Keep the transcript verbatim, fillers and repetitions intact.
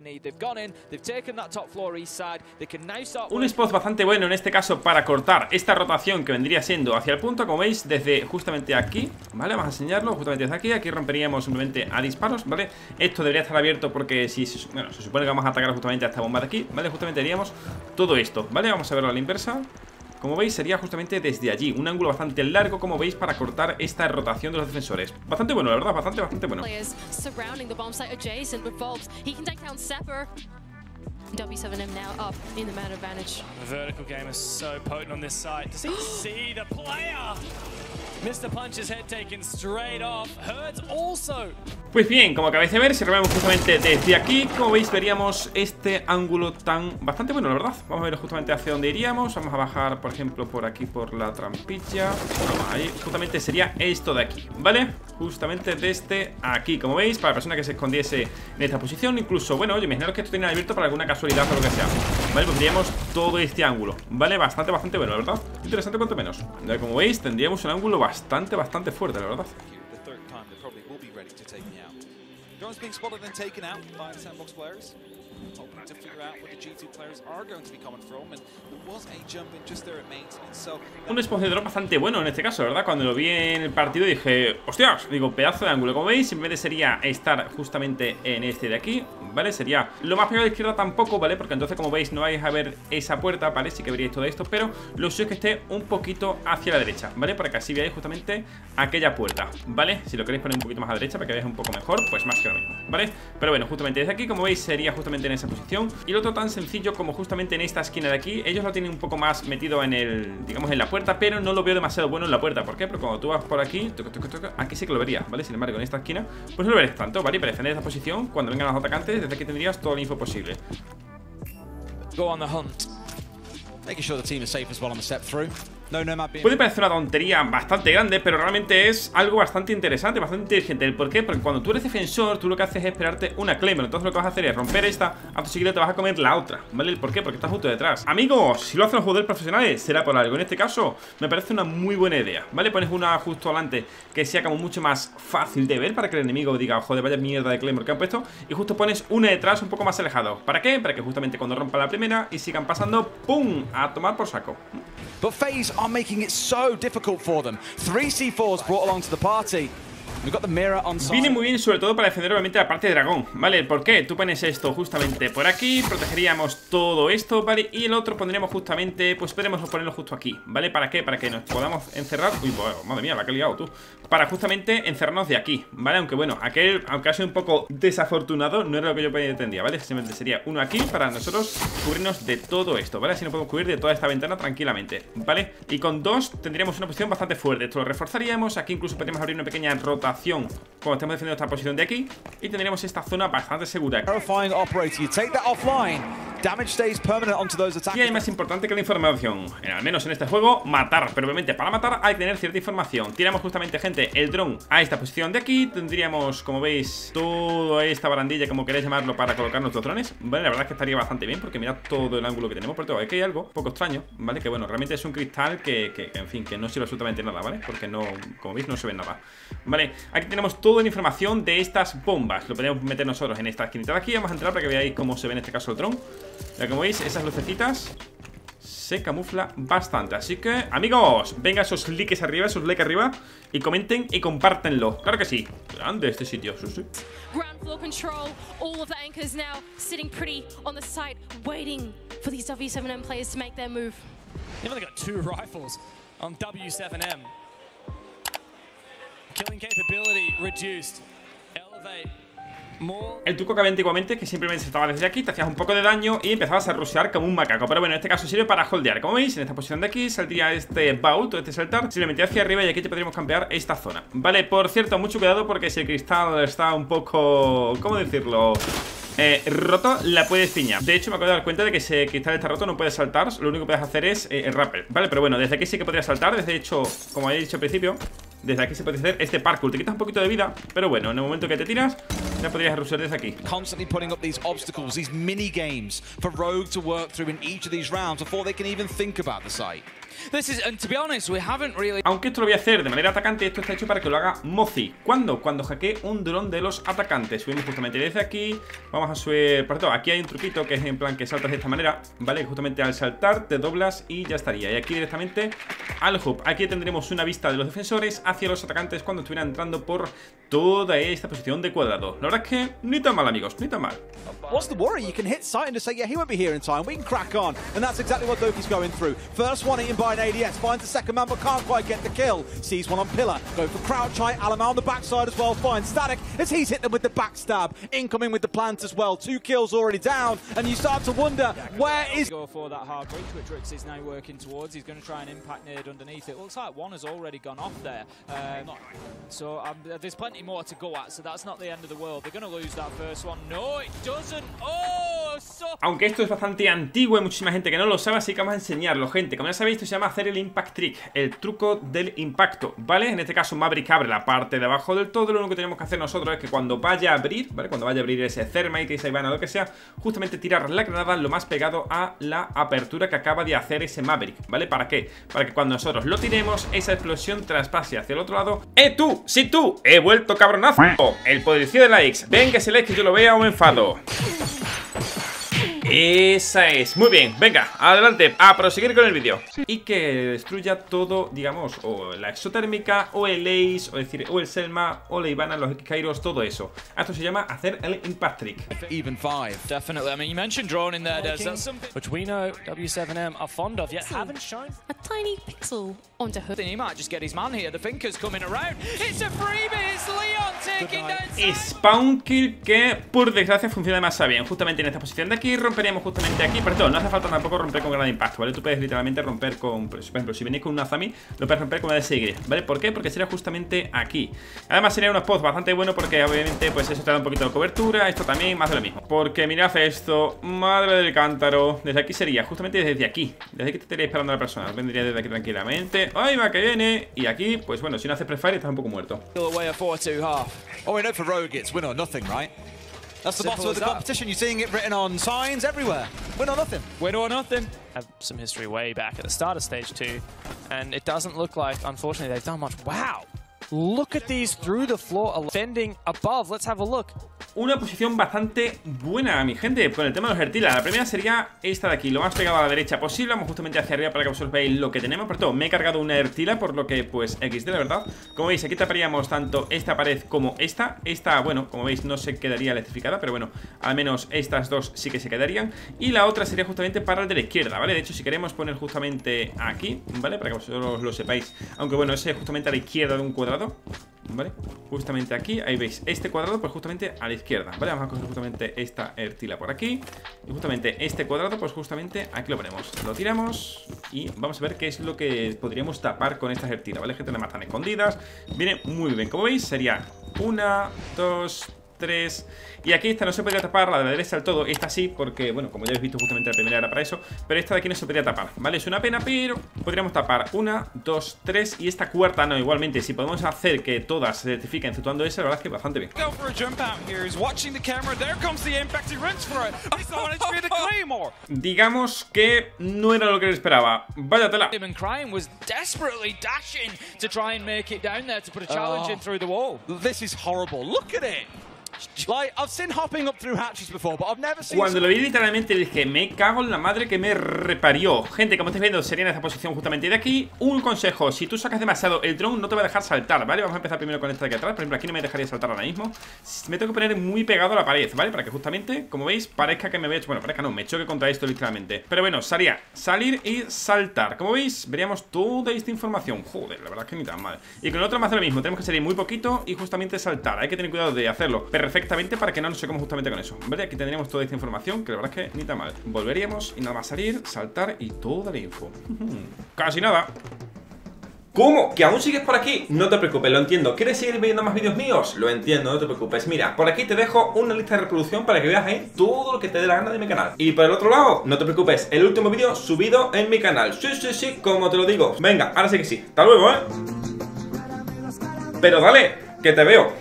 Un spot bastante bueno en este caso para cortar esta rotación que vendría siendo hacia el punto, como veis, desde justamente aquí, ¿vale? Vamos a enseñarlo justamente desde aquí. Aquí romperíamos simplemente a disparos, ¿vale? Esto debería estar abierto porque si, bueno, se supone que vamos a atacar justamente a esta bomba de aquí, ¿vale? Justamente haríamos todo esto, ¿vale? Vamos a verlo a la inversa. Como veis sería justamente desde allí, un ángulo bastante largo, como veis, para cortar esta rotación de los defensores. Bastante bueno, la verdad, bastante, bastante bueno. W seven M now up in the man advantage. The vertical game is so potent on this side. Does he see the player? mister Punch's head taken straight off. Hurts also. Pues bien, como acabáis de ver, si robamos justamente desde aquí, como veis, veríamos este ángulo tan bastante bueno, la verdad. Vamos a ver justamente hacia dónde iríamos. Vamos a bajar, por ejemplo, por aquí, por la trampilla. Vamos, ahí justamente sería esto de aquí, ¿vale? Justamente desde aquí, como veis, para la persona que se escondiese en esta posición. Incluso, bueno, oye, imaginaros que esto tiene abierto para alguna casualidad o lo que sea, ¿vale? Pues tendríamos todo este ángulo, ¿vale? Bastante, bastante bueno, la verdad. Interesante cuanto menos. Ya, como veis, tendríamos un ángulo bastante, bastante fuerte, la verdad. Drones being spotted and taken out by the sandbox players. Hoping to figure out where the G two players are going to be coming from, and there was a jump in just there at maintenance. So un spot de drop bastante bueno en este caso, ¿verdad? Cuando lo vi en el partido dije, hostias, digo, pedazo de ángulo. Como veis, simplemente sería estar justamente en este de aquí, ¿vale? Sería lo más pegado a la izquierda tampoco, ¿vale? Porque entonces, como veis, no vais a ver esa puerta, ¿vale? Sí que veríais todo esto, pero lo suyo es que esté un poquito hacia la derecha, ¿vale? Para que así veáis justamente aquella puerta, ¿vale? Si lo queréis poner un poquito más a la derecha para que veáis un poco mejor, pues más que lo mismo, ¿vale? Pero bueno, justamente desde aquí, como veis, sería justamente en esa posición. Y el otro tan sencillo como justamente en esta esquina de aquí. Ellos lo tienen un poco más metido en el, digamos, en la puerta, pero no lo veo demasiado bueno en la puerta. ¿Por qué? Porque cuando tú vas por aquí, toco, toco, toco, aquí sí que lo verías, ¿vale? Sin embargo, en esta esquina, pues no lo veréis tanto, ¿vale? Para defender esta posición, cuando vengan los atacantes, desde aquí tendrías toda la info posible. Go on the hunt. Making sure the team is safe as well on the step through. No, no, puede parecer una tontería bastante grande, pero realmente es algo bastante interesante, bastante inteligente. ¿El por qué? Porque cuando tú eres defensor, tú lo que haces es esperarte una Claymore. Entonces lo que vas a hacer es romper esta, a tu seguido te vas a comer la otra, ¿vale? ¿El por qué? Porque estás justo detrás. Amigos, si lo hacen los jugadores profesionales, será por algo. En este caso, me parece una muy buena idea, ¿vale? Pones una justo adelante que sea como mucho más fácil de ver, para que el enemigo diga, joder, vaya mierda de Claymore que han puesto. Y justo pones una detrás un poco más alejado. ¿Para qué? Para que justamente cuando rompa la primera y sigan pasando, ¡pum!, a tomar por saco. But FaZe are making it so difficult for them. Three C fours brought along to the party. We've got the mirror on side. Viene muy bien, sobre todo para defender obviamente la parte de dragón, ¿vale? ¿Por qué? Tú pones esto justamente por aquí, protegeríamos todo esto, ¿vale? Y el otro pondríamos justamente, pues podríamos ponerlo justo aquí, ¿vale? ¿Para qué? Para que nos podamos encerrar. Uy, pues, madre mía, la que he liado tú. Para justamente encerrarnos de aquí, ¿vale? Aunque bueno, aquel, aunque ha sido un poco desafortunado, no era lo que yo pretendía, ¿vale? Simplemente sería uno aquí para nosotros cubrirnos de todo esto, ¿vale? Así nos podemos cubrir de toda esta ventana tranquilamente, ¿vale? Y con dos tendríamos una posición bastante fuerte. Esto lo reforzaríamos. Aquí incluso podríamos abrir una pequeña rotación como estamos defendiendo esta posición de aquí, y tendríamos esta zona bastante segura. Y hay más importante que la información, al menos en este juego, matar. Pero obviamente para matar hay que tener cierta información. Tiramos justamente, gente, el dron a esta posición de aquí. Tendríamos, como veis, toda esta barandilla, como queréis llamarlo, para colocar nuestros drones, ¿vale? La verdad es que estaría bastante bien, porque mirad todo el ángulo que tenemos. Por todo, aquí hay algo poco extraño, ¿vale? Que bueno, realmente es un cristal que, que, que en fin, que no sirve absolutamente nada, ¿vale? Porque no, como veis, no se ve nada, ¿vale? Aquí tenemos toda la información de estas bombas. Lo podemos meter nosotros en esta esquinita de aquí. Vamos a entrar para que veáis cómo se ve en este caso el dron. Ya como veis, esas lucecitas se camufla bastante. Así que, amigos, venga esos likes arriba, esos likes arriba, y comenten y compártenlo. Claro que sí. Grande este sitio, sí, sí. Ground floor control. All of the anchors now sitting pretty on the site, waiting for these W seven M players to make their move. They've only got two rifles on W seven M. Killing capability reduced. Elevate. El truco que había antiguamente es que simplemente saltabas desde aquí, te hacías un poco de daño y empezabas a rushear como un macaco. Pero bueno, en este caso sirve para holdear. Como veis, en esta posición de aquí saldría este vault o este saltar, simplemente hacia arriba, y aquí te podríamos campear esta zona. Vale, por cierto, mucho cuidado porque si el cristal está un poco... ¿cómo decirlo? Eh, roto, la puedes piñar. De hecho, me acabo de dar cuenta de que si el cristal está roto no puedes saltar. Lo único que puedes hacer es eh, el rappel, ¿vale? Pero bueno, desde aquí sí que podrías saltar. Desde hecho, como he dicho al principio, desde aquí se puede hacer este parkour. Te quitas un poquito de vida, pero bueno, en el momento que te tiras ya podrías rushear desde aquí. Constantly putting up these obstacles, these mini games for Rogue to work through in each of these rounds before they can even think about the site. Aunque esto lo voy a hacer de manera atacante, esto está hecho para que lo haga Mozi. ¿Cuándo? Cuando hackee un dron de los atacantes. Subimos justamente desde aquí. Vamos a subir... Por cierto, aquí hay un truquito que es en plan que saltas de esta manera, ¿vale? Justamente al saltar te doblas y ya estaría. Y aquí directamente al hub. Aquí tendremos una vista de los defensores hacia los atacantes cuando estuvieran entrando por toda esta posición de cuadrado. La verdad es que ni tan mal, amigos, ni tan mal. What's the worry? You can hit Sighton to say, yeah, he won't be here in time. We can crack on. And that's exactly what Doki's going through. First one eaten by an A D S. Finds the second man, but can't quite get the kill. Sees one on Pillar. Go for crouch height. Alamo on the backside as well. Finds Static as he's hit them with the backstab. Incoming with the plant as well. Two kills already down. And you start to wonder, where is... Go for that hard breach, which Rix is now working towards. He's going to try and impact Nade underneath. It looks like one has already gone off there. Um, so um, there's plenty more to go at. So that's not the end of the world. They're going to lose that first one. No, it doesn't. Oh, so... Aunque esto es bastante antiguo, hay muchísima gente que no lo sabe, así que vamos a enseñarlo, gente. Como ya sabéis, esto se llama hacer el impact trick, el truco del impacto, ¿vale? En este caso Maverick abre la parte de abajo del todo. Lo único que tenemos que hacer nosotros es que cuando vaya a abrir, ¿vale? Cuando vaya a abrir ese Thermite, esa Ivana, lo que sea, justamente tirar la granada lo más pegado a la apertura que acaba de hacer ese Maverick, ¿vale? ¿Para qué? Para que cuando nosotros lo tiremos, esa explosión traspase hacia el otro lado. ¡Eh, tú! ¡Sí, tú! ¡He vuelto, cabronazo! El poderío de likes. Venga ese like que yo lo vea o me enfado. Esa es, muy bien, venga, adelante, a proseguir con el vídeo. Y que destruya todo, digamos, o la exotérmica, o el Ace, o decir, o el Selma, o la Ivana, los Kairos, todo eso. Esto se llama hacer el impact trick. Even five. Definitely, I mean, you mentioned drone in there, Des. That's something which we know W seven M are fond of, yet haven't shown. A tiny pixel onto her. He might just get his man here, the Finker's coming around. It's a freebie, it's Leon taking down. Spawn kill que, por desgracia, funciona demasiado bien. Justamente en esta posición de aquí, romperíamos justamente aquí. Perdón, no hace falta tampoco romper con gran impacto, ¿vale? Tú puedes literalmente romper con, por ejemplo, si venís con un Azami, lo puedes romper con una D S Y, ¿vale? ¿Por qué? Porque sería justamente aquí. Además sería un spot bastante bueno porque obviamente pues eso te da un poquito de cobertura. Esto también, más de lo mismo. Porque mirad esto, madre del cántaro. Desde aquí sería, justamente desde aquí. Desde aquí te estaría esperando a la persona. Vendría desde aquí tranquilamente. ¡Ay, va que viene! Y aquí, pues bueno, si no haces prefire estás un poco muerto. Oh, we know for Rogue it's win or nothing, right? That's the motto of the competition. You're seeing it written on signs everywhere. Win or nothing. Win or nothing. Have some history way back at the start of stage two, and it doesn't look like, unfortunately, they've done much. Wow! Look at these through the floor, defending above. Let's have a look. Una posición bastante buena, mi gente, con el tema de los Ertila. La primera sería esta de aquí, lo más pegado a la derecha posible. Vamos justamente hacia arriba para que vosotros veáis lo que tenemos. Por todo, me he cargado una Ertila, por lo que, pues, equis de, la verdad. Como veis, aquí taparíamos tanto esta pared como esta. Esta, bueno, como veis, no se quedaría electrificada, pero bueno, al menos estas dos sí que se quedarían. Y la otra sería justamente para el de la izquierda, ¿vale? De hecho, si queremos poner justamente aquí, ¿vale? Para que vosotros lo sepáis. Aunque bueno, ese es justamente a la izquierda de un cuadrado, ¿vale? Justamente aquí, ahí veis, este cuadrado, pues justamente a la izquierda, ¿vale? Vamos a coger justamente esta Ertila por aquí. Y justamente este cuadrado, pues justamente aquí lo ponemos. Lo tiramos y vamos a ver qué es lo que podríamos tapar con estas Ertila, ¿vale? Gente, nada más están escondidas. Viene muy bien, como veis, sería una, dos, tres. Y aquí esta no se podría tapar, la de la derecha del todo. Esta sí, porque, bueno, como ya habéis visto, justamente la primera era para eso. Pero esta de aquí no se podría tapar, ¿vale? Es una pena, pero podríamos tapar una, dos, tres. Y esta cuarta no, igualmente. Si podemos hacer que todas se certifiquen efectuando esa, la verdad es que bastante bien. Digamos que no era lo que le esperaba. Vaya tela. Cuando lo vi literalmente dije, me cago en la madre que me reparió. Gente, como estáis viendo, sería en esta posición justamente de aquí. Un consejo, si tú sacas demasiado el drone no te va a dejar saltar, ¿vale? Vamos a empezar primero con esta de aquí atrás. Por ejemplo, aquí no me dejaría saltar ahora mismo. Me tengo que poner muy pegado a la pared, ¿vale? Para que justamente, como veis, parezca que me ve. Bueno, parezca no, me choque contra esto literalmente. Pero bueno, sería salir y saltar. Como veis, veríamos toda esta información. Joder, la verdad es que ni tan mal. Y con el otro más de lo mismo, tenemos que salir muy poquito y justamente saltar. Hay que tener cuidado de hacerlo perfectamente para que no nos choquemos justamente con eso, ¿vale? Aquí tendríamos toda esta información, que la verdad es que ni tan mal. Volveríamos y nada más salir, saltar y toda la info. Casi nada. ¿Cómo? ¿Que aún sigues por aquí? No te preocupes, lo entiendo. ¿Quieres seguir viendo más vídeos míos? Lo entiendo, no te preocupes. Mira, por aquí te dejo una lista de reproducción para que veas ahí todo lo que te dé la gana de mi canal. Y por el otro lado, no te preocupes, el último vídeo subido en mi canal. Sí, sí, sí, como te lo digo. Venga, ahora sí que sí. Hasta luego, ¿eh? Pero dale, que te veo.